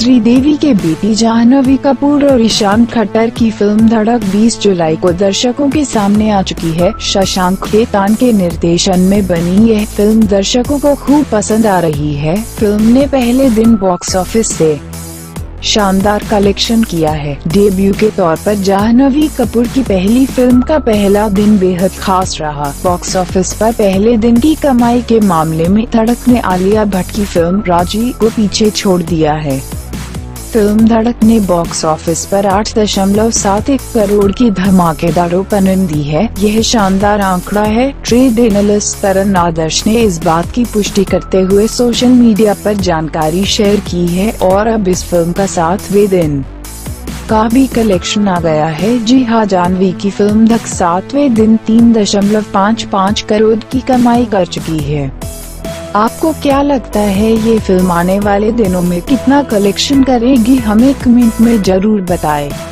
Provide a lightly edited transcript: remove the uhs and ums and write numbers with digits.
श्रीदेवी के बेटी जाह्नवी कपूर और ईशान खट्टर की फिल्म धड़क 20 जुलाई को दर्शकों के सामने आ चुकी है। शशांक खेतान के निर्देशन में बनी यह फिल्म दर्शकों को खूब पसंद आ रही है। फिल्म ने पहले दिन बॉक्स ऑफिस से शानदार कलेक्शन किया है। डेब्यू के तौर पर जाह्नवी कपूर की पहली फिल्म का पहला दिन बेहद खास रहा। बॉक्स ऑफिस पर पहले दिन की कमाई के मामले में धड़क ने आलिया भट्ट की फिल्म राजी को पीछे छोड़ दिया है। फिल्म धड़क ने बॉक्स ऑफिस पर 8.71 करोड़ की धमाकेदार ओपनिंग दी है। यह शानदार आंकड़ा है। ट्रेड एनालिस्ट तरन आदर्श ने इस बात की पुष्टि करते हुए सोशल मीडिया पर जानकारी शेयर की है और अब इस फिल्म का 7वें दिन का भी कलेक्शन आ गया है। जी हां, जाह्नवी की फिल्म धड़क 7वें दिन 3.55 करोड़ की कमाई कर चुकी है। आपको क्या लगता है ये फिल्म आने वाले दिनों में कितना कलेक्शन करेगी? हमें कमेंट में जरूर बताएं।